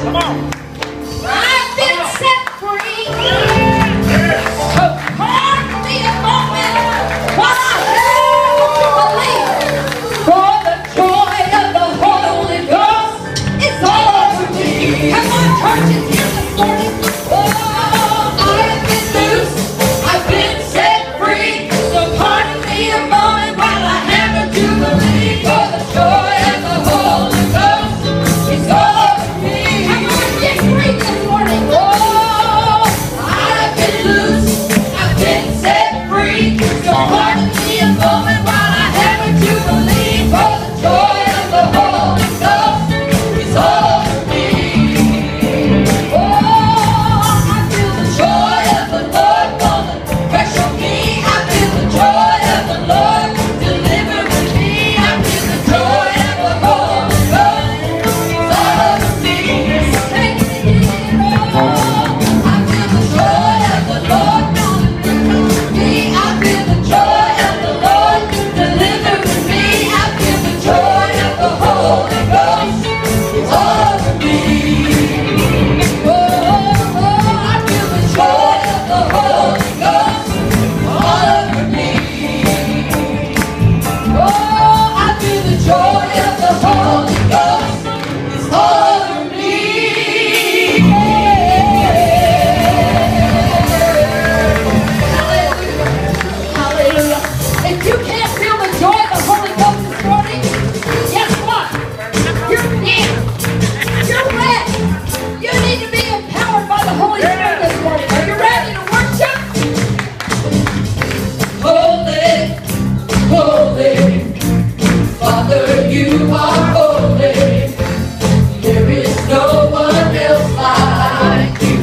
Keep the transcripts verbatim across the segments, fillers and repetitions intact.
I've been set free. So pardon me a moment while I have to believe. For the joy of the Holy Ghost is all over me. Come on, church is here this morning. Oh, I have been loose. I've been set free. So pardon me a moment while I have to believe. For the joy of the Holy Ghost is all over me. Come on, get free this morning. Oh, I've been loose. I've been set free. So pardon me a moment while I have to believe. For the joy of the Holy Ghost is all over me. Oh, I feel the joy of the Lord falling fresh on me. I feel the joy of the Lord delivering me. I feel the joy of the Holy Ghost is all over me. Take me in, oh, I feel the joy of the Lord falling fresh on me. I feel the joy of the Lord delivering me. I feel the joy of the Holy Ghost is all over me. Oh, oh, I feel the joy of the Holy Ghost all over me. Oh, I feel the joy of the Holy Ghost is all over me. Hallelujah. Hallelujah. If you can't feel the joy of the Holy Ghost this morning, guess what? You're dead. You're wet. You need to be empowered by the Holy Spirit this morning. Are you ready to worship? Holy, holy, Father, you are holy. There is no one else like you.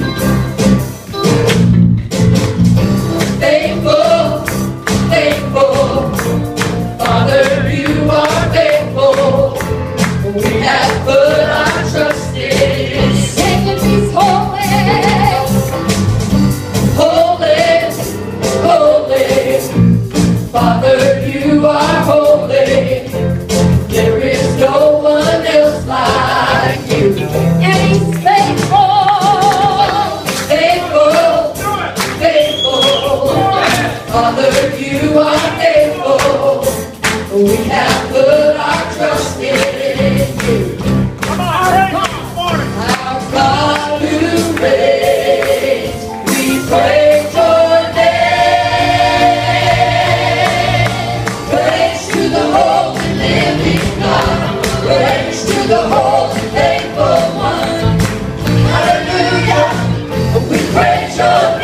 Faithful, faithful, Father, you are faithful. We have put our trust in you. Sing He's holy. Holy, holy, Father, you are holy. There is no one else like you. And He's faithful, faithful, faithful. Father, you are faithful. We have put our trust in you. Our God who reigns, we praise your name. Praise to the holy living God. Praise to the holy faithful one. Hallelujah. We praise your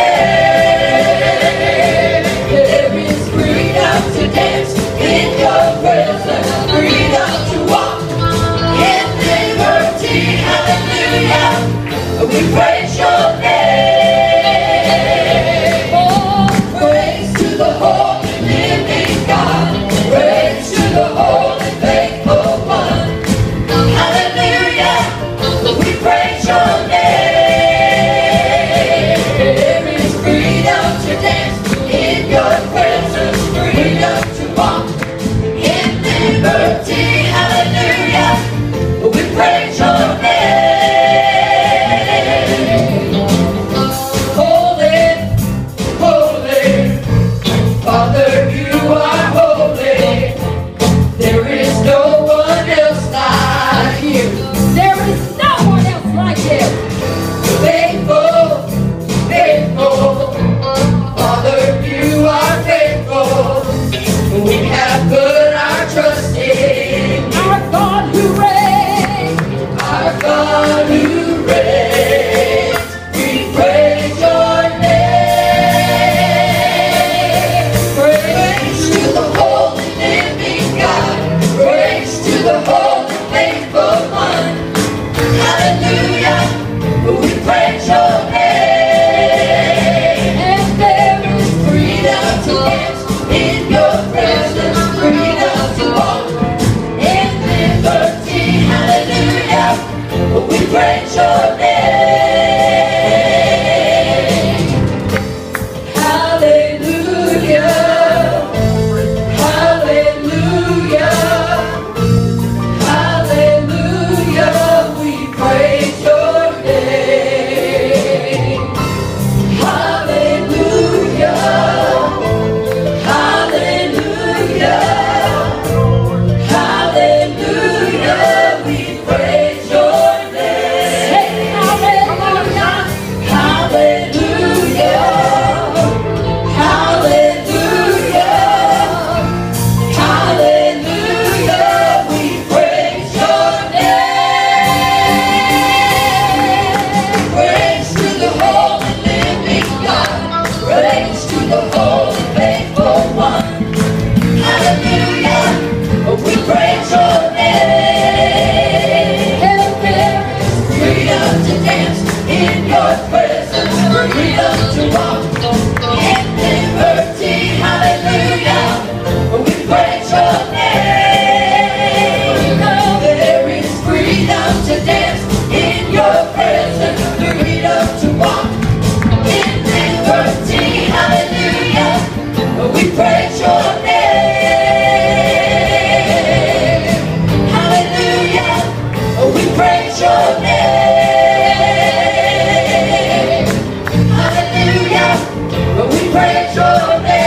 name. There is freedom to dance in your presence. Freedom to walk in liberty. Hallelujah. We praise your name. Oh, praise to the holy living God. Praise to the holy faithful one. Hallelujah. We praise your name. There is freedom to dance in your presence. Freedom to walk in liberty. Hallelujah. We praise your name. Holy, holy, Father, you are holy. There is no one else like you. There is no one else like you. Faithful, faithful, Father, you are faithful. We have put our trust in you. Our God who reigns, our God who reigns, we praise your name. Praise to the holy living God. Praise to the holy faithful one. Hallelujah. We praise your name. And there is freedom to dance in your presence. Freedom to walk in liberty. Hallelujah. We praise your name. Hallelujah. Hallelujah. Hallelujah. We praise your your presence, freedom to walk in liberty. Hallelujah. We praise your name. Hallelujah. We praise your name. Hallelujah. We praise your name.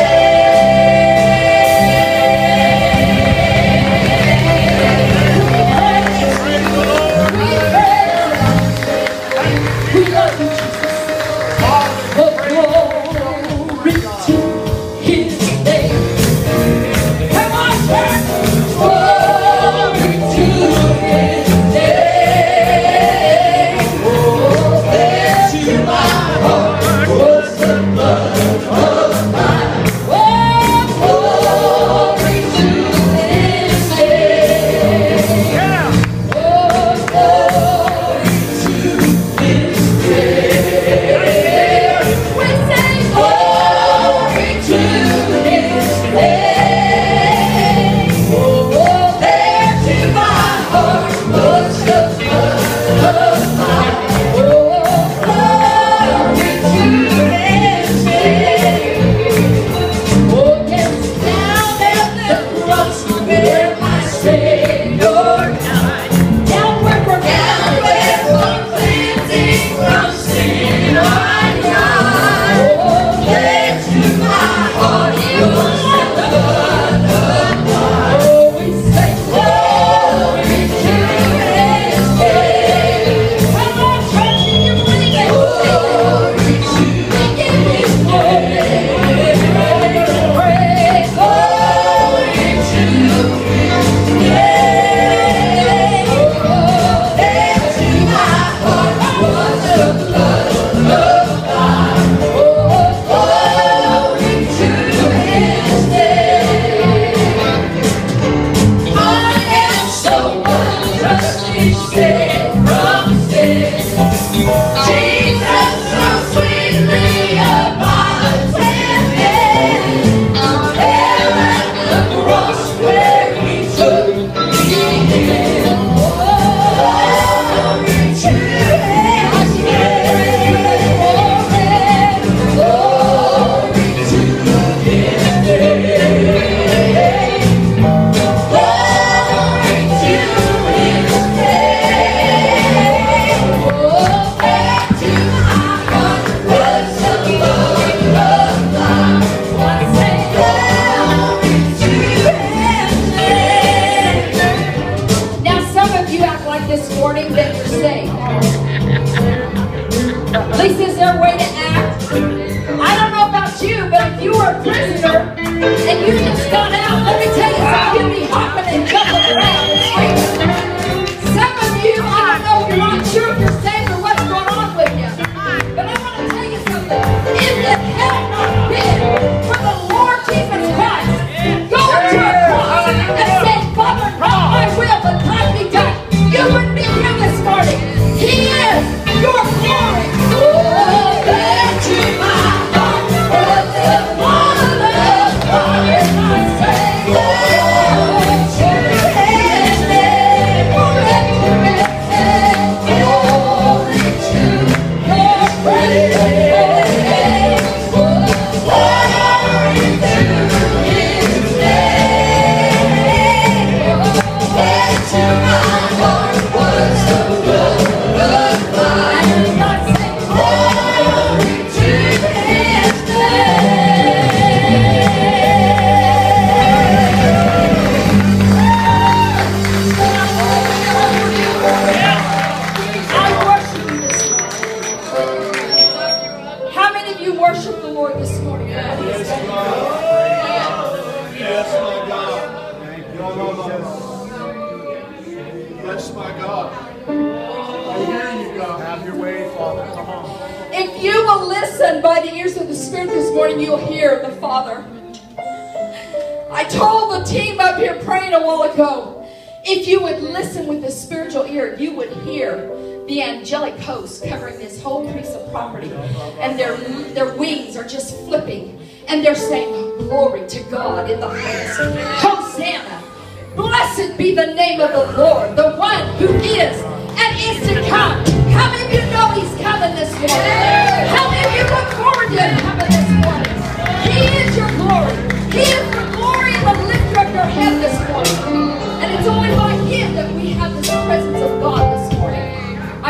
If you would listen with the spiritual ear, you would hear the angelic host covering this whole piece of property. And their, their wings are just flipping. And they're saying, glory to God in the highest. Hosanna. Blessed be the name of the Lord, the one who is and is to come.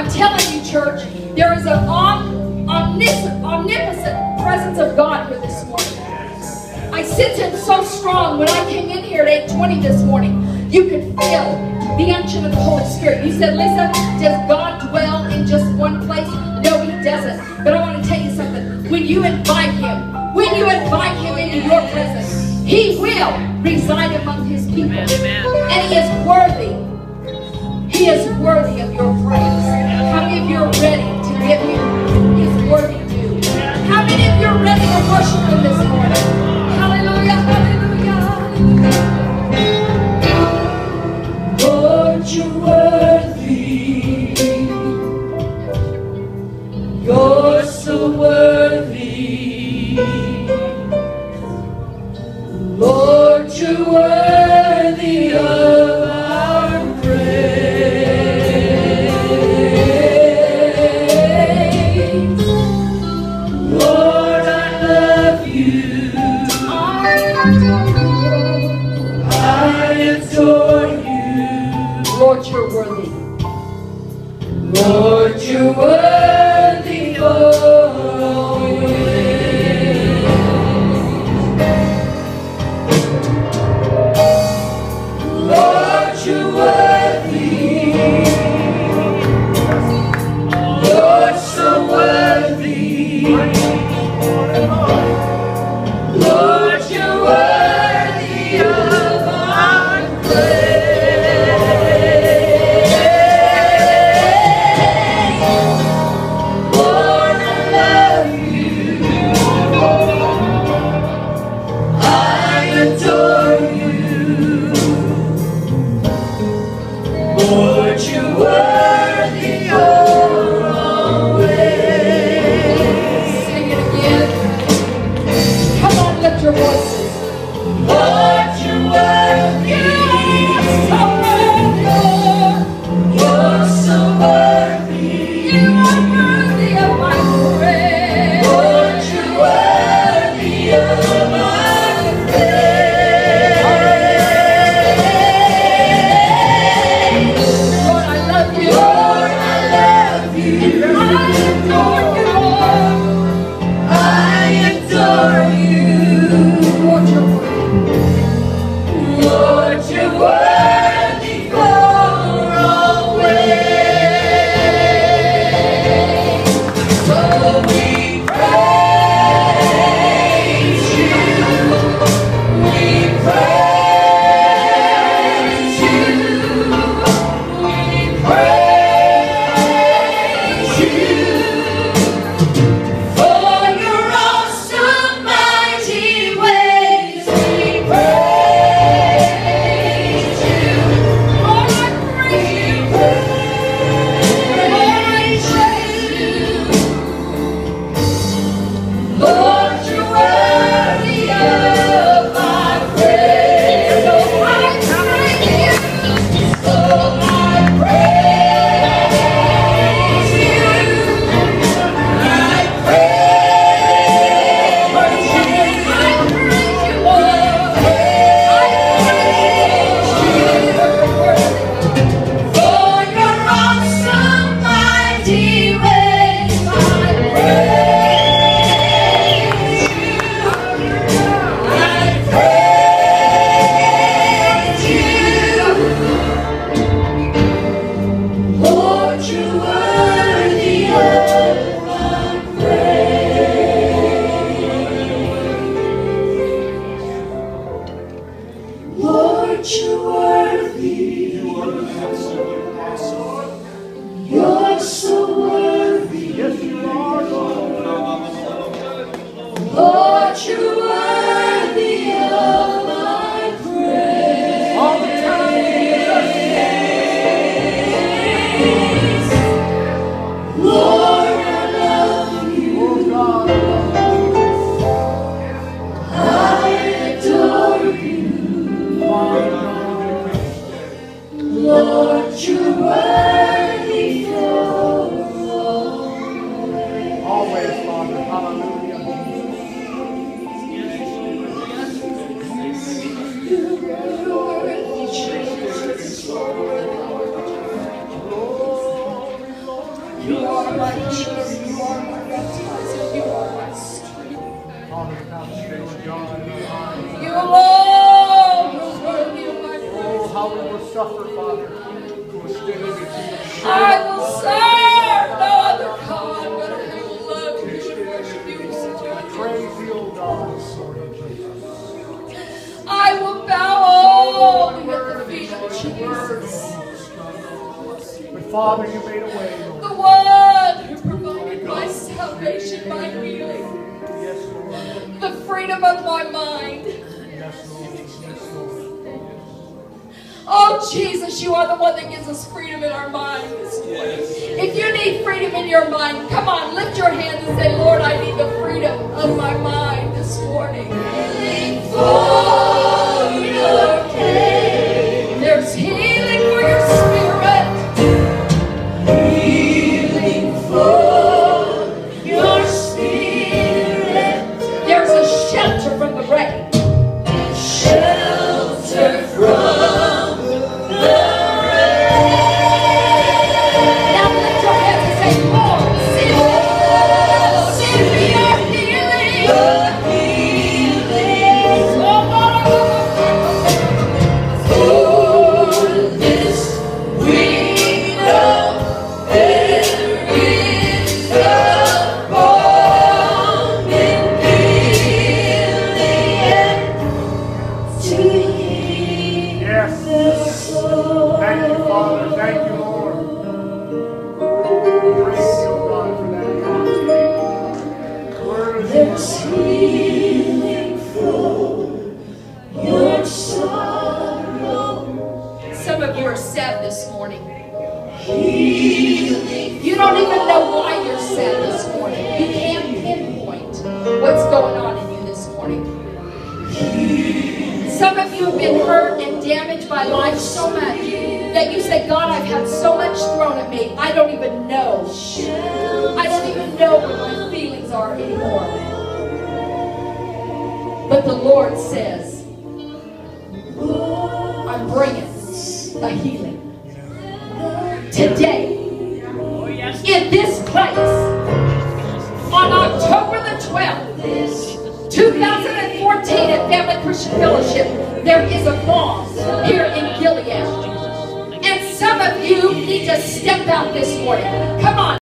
I'm telling you, church, there is an om omniscient, omnipotent presence of God here this morning. I sensed Him so strong when I came in here at eight twenty this morning. You could feel the unction of the Holy Spirit. You said, Lisa, does God dwell in just one place? No, He doesn't. But I want to tell you something. When you invite Him, when you invite Him into your presence, He will reside among His people. Amen. And He is worthy. He is worthy of your praise. How many of you are ready to give Him His worthy due? How many of you are ready to worship Him this morning? Hallelujah, hallelujah, hallelujah. Lord, you're worthy. You're so worthy. Lord, you're worthy of our praise. Lord, I love you. I adore you. Lord, you're worthy. Lord, you're worthy always. Lord, you're worthy. You're so worthy. Lord, you're worthy of our praise. Lord, I love you. I adore you. Lord, you're worthy always. Sing it again. Come on, lift your voices. Lord, you're worthy. You're so worthy. You're so worthy. You are worthy of my praise. Lord, you're worthy of my praise. Lord, I love you. Lord, I love you. I adore you, Lord. I adore you. Lord, you're worthy. Lord, you're worthy for always. So we praise you. We praise you. We praise you. For your awesome, mighty ways, we praise you. Lord, I praise you. Lord, you're worthy of my praise. So I praise you. So I praise you. I praise you. I praise you, Lord. I praise you. For your awesome, mighty ways, I praise you. I praise you. Lord, you're worthy of my praise. Lord, you're worthy. You're so worthy. Lord, you're worthy of my praise. All the time. Lord, I love you. I adore you. Lord, you're worthy for always. Always, Father. Hallelujah. You're worthy, Jesus. You are my healer. You are my baptizer. You are my strength. Father, without you, Lord God, You alone are worthy of my oh, praise. how we will suffer, Father, to stand in the kingdom. I will serve no other God, but I will love you and worship you. Praise you, oh God. I will bow only at the feet of Jesus, But Father, you made a way, Lord. the one who provided my salvation, my healing, Yes, Lord. the freedom of my mind. Yes, Lord. Yes, Lord. Oh, Jesus, you are the one that gives us freedom in our mind this morning. If you need freedom in your mind, come on, lift your hands and say, Lord, I need the freedom of my mind this morning. For your day. There's healing for your spirit. Healing for your spirit. There's a shelter from the rain. Shelter from the rain. Now lift your hands and say, Lord, send me, send me your healing. Your healing. Oh, for this we know there is a balm in Gilead to heal Yes. the soul. Thank you, Father. Thank you, Lord. Praise you, God, for that. Word is There's healing for your sorrow. Some of you are sad this morning. You don't even know why you're sad this morning. You can't pinpoint what's going on in you this morning. Some of you have been hurt and damaged by life so much that you say, God, I've had so much thrown at me, I don't even know. I don't even know what my feelings are anymore. But the Lord says, I'm bringing a healing. Today, in this place, on October the twelfth, two thousand fourteen at Family Christian Fellowship, there is a balm here in Gilead. And some of you need to step out this morning. Come on.